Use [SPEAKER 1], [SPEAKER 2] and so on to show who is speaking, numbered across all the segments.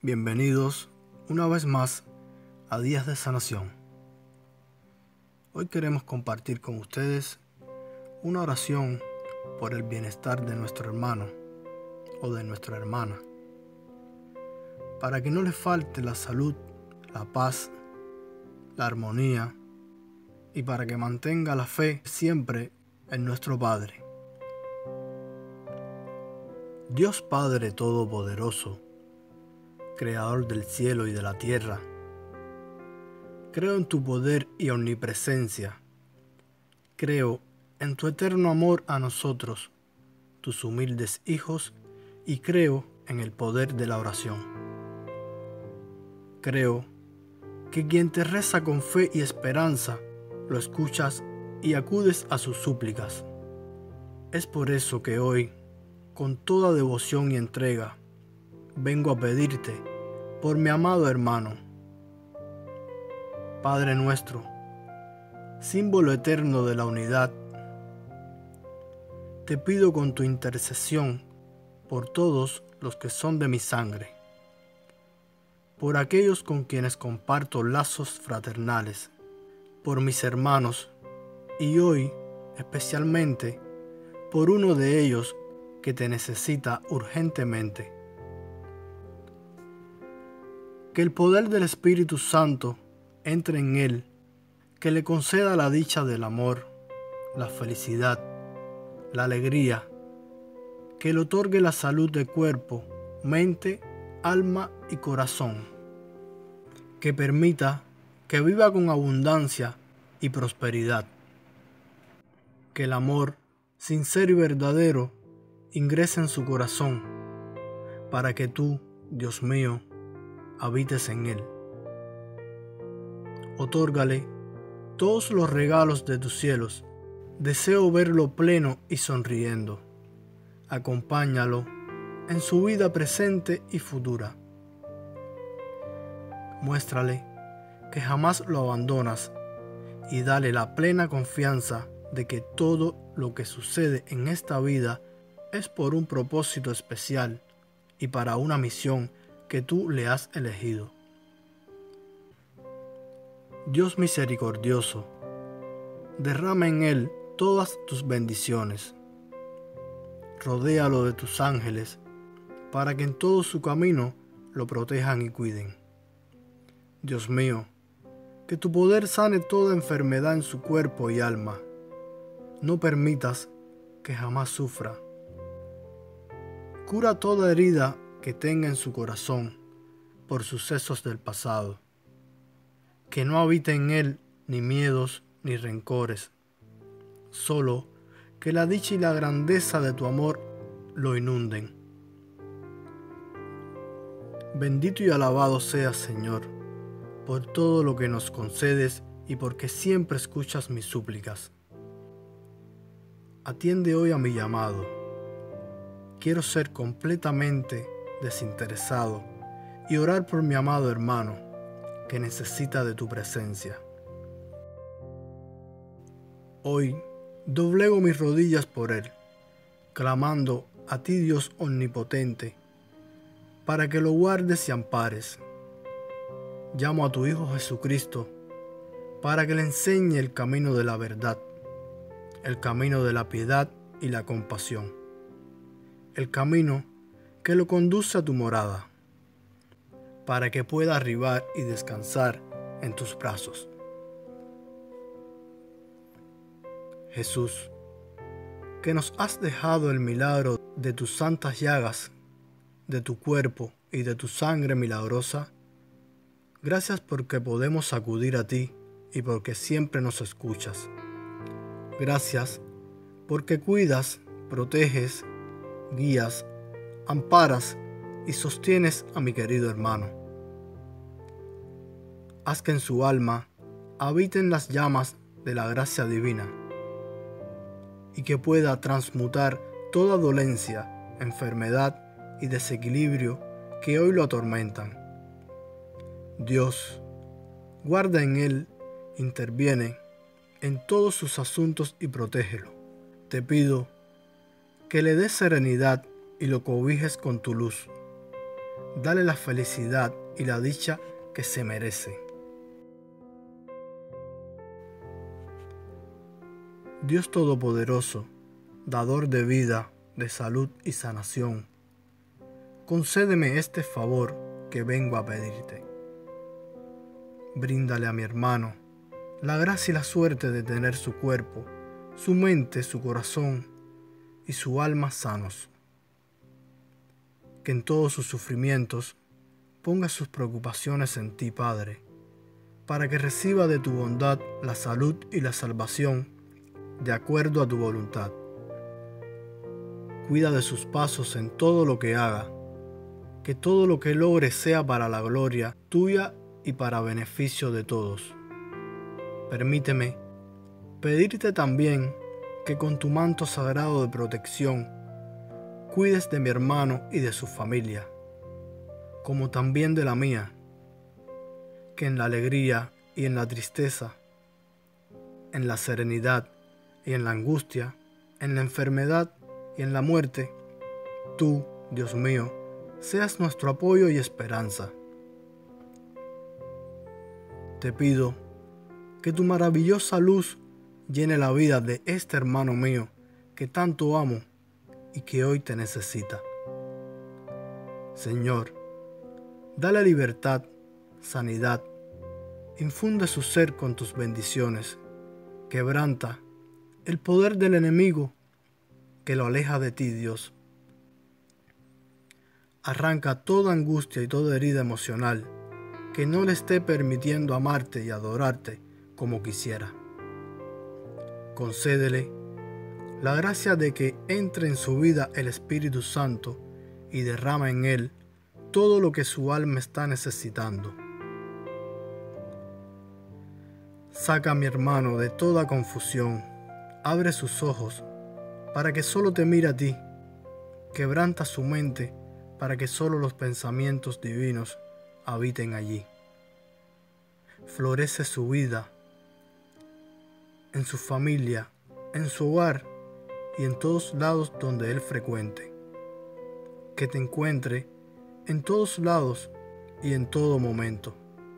[SPEAKER 1] Bienvenidos una vez más a Días de Sanación. Hoy queremos compartir con ustedes una oración por el bienestar de nuestro hermano o de nuestra hermana, para que no le falte la salud, la paz, la armonía y para que mantenga la fe siempre en nuestro Padre. Dios Padre Todopoderoso, Creador del cielo y de la tierra, creo en tu poder y omnipresencia. Creo en tu eterno amor a nosotros, tus humildes hijos, y creo en el poder de la oración. Creo que quien te reza con fe y esperanza, lo escuchas y acudes a sus súplicas. Es por eso que hoy, con toda devoción y entrega, vengo a pedirte por mi amado hermano. Padre nuestro, símbolo eterno de la unidad, te pido con tu intercesión por todos los que son de mi sangre, por aquellos con quienes comparto lazos fraternales, por mis hermanos y hoy especialmente por uno de ellos que te necesita urgentemente. Que el poder del Espíritu Santo entre en él, que le conceda la dicha del amor, la felicidad, la alegría, que le otorgue la salud de cuerpo, mente, alma y corazón, que permita que viva con abundancia y prosperidad, que el amor sincero y verdadero ingrese en su corazón, para que tú, Dios mío, habites en él. Otórgale todos los regalos de tus cielos. Deseo verlo pleno y sonriendo. Acompáñalo en su vida presente y futura. Muéstrale que jamás lo abandonas y dale la plena confianza de que todo lo que sucede en esta vida es por un propósito especial y para una misión que tú le has elegido. Dios misericordioso, derrama en él todas tus bendiciones. Rodéalo de tus ángeles, para que en todo su camino lo protejan y cuiden. Dios mío, que tu poder sane toda enfermedad en su cuerpo y alma. No permitas que jamás sufra. Cura toda herida que tenga en su corazón por sucesos del pasado. Que no habite en él ni miedos ni rencores, solo que la dicha y la grandeza de tu amor lo inunden. Bendito y alabado seas, Señor, por todo lo que nos concedes y porque siempre escuchas mis súplicas. Atiende hoy a mi llamado. Quiero ser completamente desinteresado y orar por mi amado hermano que necesita de tu presencia. Hoy doblego mis rodillas por él, clamando a ti, Dios omnipotente, para que lo guardes y ampares. Llamo a tu Hijo Jesucristo para que le enseñe el camino de la verdad, el camino de la piedad y la compasión, el camino que lo conduce a tu morada, para que pueda arribar y descansar en tus brazos. Jesús, que nos has dejado el milagro de tus santas llagas, de tu cuerpo y de tu sangre milagrosa, gracias porque podemos acudir a ti y porque siempre nos escuchas. Gracias porque cuidas, proteges, guías, amparas y sostienes a mi querido hermano. Haz que en su alma habiten las llamas de la gracia divina y que pueda transmutar toda dolencia, enfermedad y desequilibrio que hoy lo atormentan. Dios, guarda en él, interviene en todos sus asuntos y protégelo. Te pido que le des serenidad y lo cobijes con tu luz, dale la felicidad y la dicha que se merece. Dios Todopoderoso, dador de vida, de salud y sanación, concédeme este favor que vengo a pedirte. Bríndale a mi hermano la gracia y la suerte de tener su cuerpo, su mente, su corazón y su alma sanos. Que en todos sus sufrimientos ponga sus preocupaciones en ti, Padre, para que reciba de tu bondad la salud y la salvación de acuerdo a tu voluntad. Cuida de sus pasos en todo lo que haga, que todo lo que logre sea para la gloria tuya y para beneficio de todos. Permíteme pedirte también que con tu manto sagrado de protección cuides de mi hermano y de su familia, como también de la mía, que en la alegría y en la tristeza, en la serenidad y en la angustia, en la enfermedad y en la muerte, tú, Dios mío, seas nuestro apoyo y esperanza. Te pido que tu maravillosa luz llene la vida de este hermano mío que tanto amo y que hoy te necesita. Señor, dale libertad, sanidad, infunde su ser con tus bendiciones, quebranta el poder del enemigo que lo aleja de ti, Dios. Arranca toda angustia y toda herida emocional que no le esté permitiendo amarte y adorarte como quisiera. Concédele la gracia de que entre en su vida el Espíritu Santo y derrama en él todo lo que su alma está necesitando. Saca a mi hermano de toda confusión, abre sus ojos para que solo te mire a ti, quebranta su mente para que solo los pensamientos divinos habiten allí. Florece su vida, en su familia, en su hogar y en todos lados donde él frecuente. Que te encuentre en todos lados y en todo momento.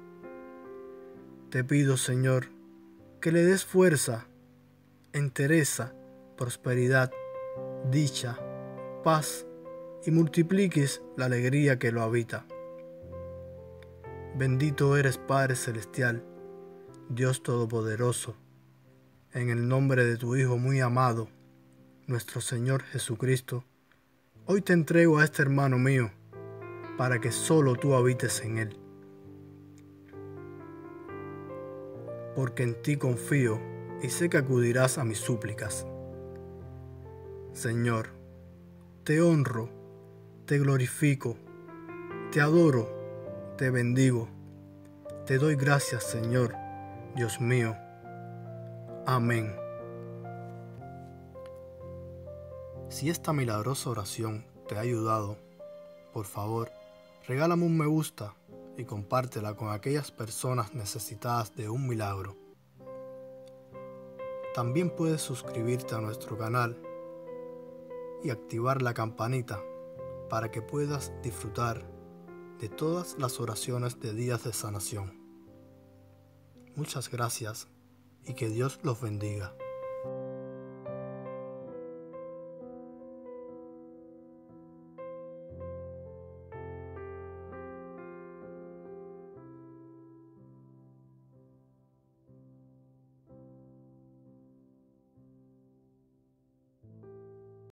[SPEAKER 1] Te pido, Señor, que le des fuerza, entereza, prosperidad, dicha, paz y multipliques la alegría que lo habita. Bendito eres, Padre Celestial, Dios Todopoderoso, en el nombre de tu Hijo muy amado, nuestro Señor Jesucristo. Hoy te entrego a este hermano mío, para que solo tú habites en él. Porque en ti confío y sé que acudirás a mis súplicas. Señor, te honro, te glorifico, te adoro, te bendigo, te doy gracias, Señor, Dios mío. Amén. Si esta milagrosa oración te ha ayudado, por favor, regálame un me gusta y compártela con aquellas personas necesitadas de un milagro. También puedes suscribirte a nuestro canal y activar la campanita para que puedas disfrutar de todas las oraciones de días de sanación. Muchas gracias y que Dios los bendiga.